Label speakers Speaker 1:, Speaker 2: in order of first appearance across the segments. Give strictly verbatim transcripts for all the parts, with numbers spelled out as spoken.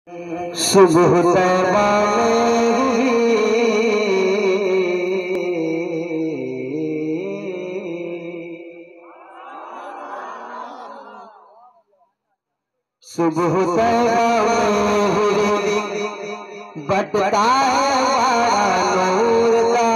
Speaker 1: सुबह तैबा में हुई सुबह तैबा में हुई बटता है वारा नूर का।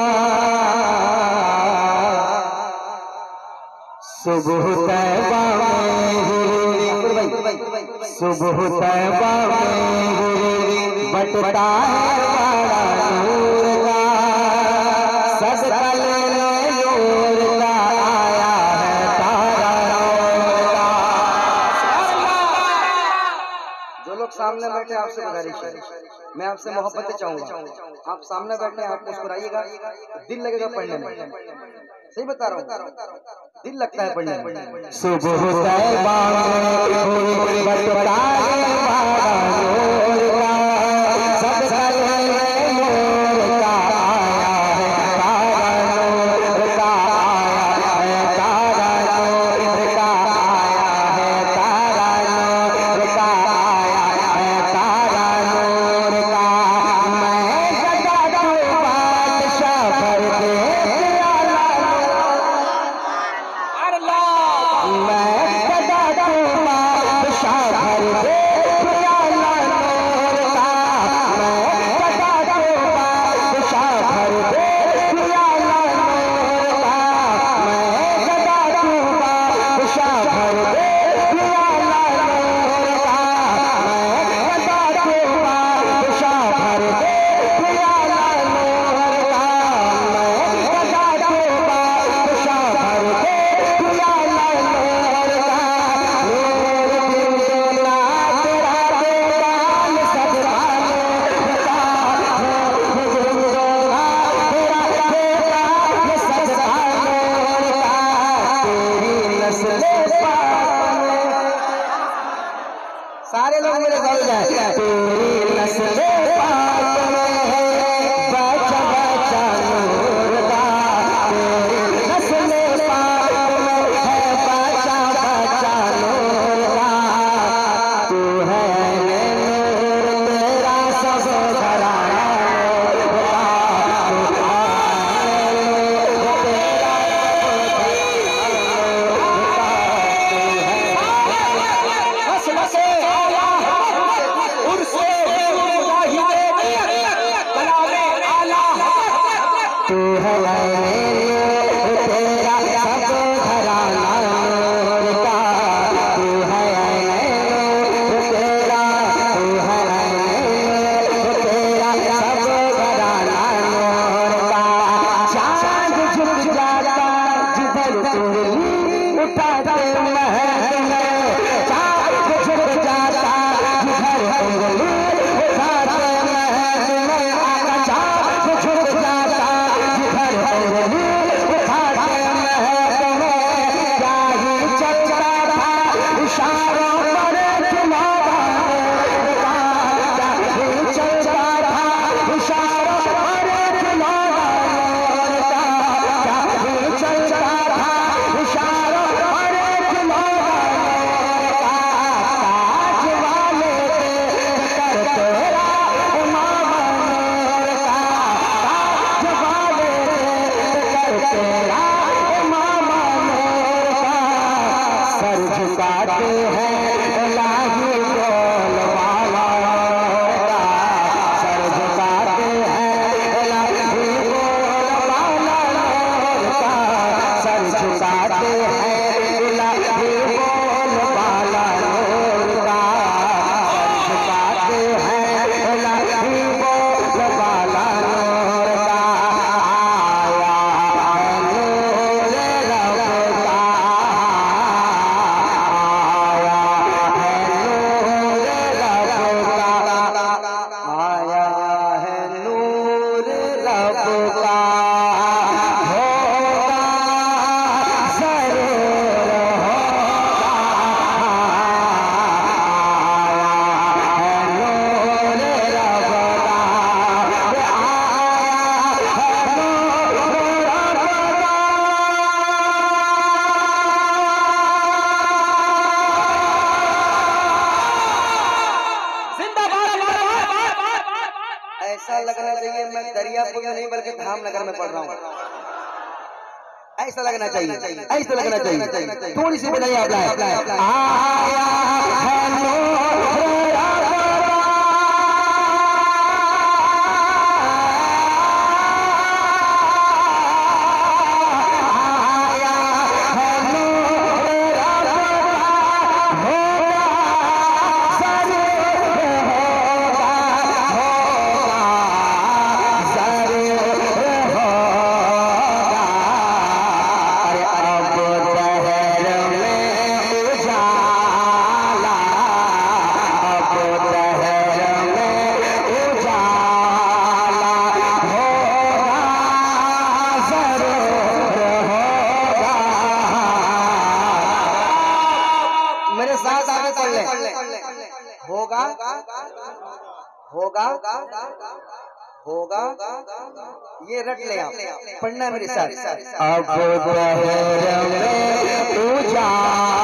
Speaker 1: सुबह तैबा में हुई सुबह तैबा में हुई बटता है वारा नूर का। सदका लेने नूर का आया है तारा नूर का। जो लोग सामने बैठे आपसे गुजारिश है, मैं आपसे मोहब्बत चाहूंगा, आप सामने बैठे आप मुस्कुराइएगा, दिल लगेगा पढ़ने में। सही बता रहा हूँ, दिल लगता है पढ़ने में। सुबह तैबा में हुई बटता है वारा नूर का। सदका लेने नूर का आया है तारा नूर का। आया है तारा नूर का। आया है तारा नूर का। आया है तारा नूर का। मैं गदा को बादशाह भर दे मैं गदा को बादशाह भर दे प्याला नूर का। मैं गदा को बादशाह भर दे प्याला नूर का। मैं गदा को बादशाह भर दे प्याला नूर का। मैं गदा को बादशाह भर दे प्याला नूर का। मैं गदा को बादशाह भर दे प्याला नूर का। नूर बिन देना तेरा बेगान सदका नूर का। नूर बिन देना तेरा बेगान सदका नूर का। तेरी नस्ल पाक में सारे लोग मेरे गल जाए। तेरी नस्ल पाक में है बचा बचा नूर का। तेरी नस्ल पाक में है बचा बचा नूर का। तू है नूर तेरा सब घराना नूर का। तू है नूर तेरा सब घराना नूर का। तू है ऐसा लगना चाहिए मैं दरियापुर में नहीं बल्कि धामनगर में पढ़ रहा हूँ। ऐसा लगना चाहिए, ऐसा लगना चाहिए। थोड़ी सी बताइए आप होगा होगा होगा ये रट ले आप, पढ़ना मेरे साथ। अब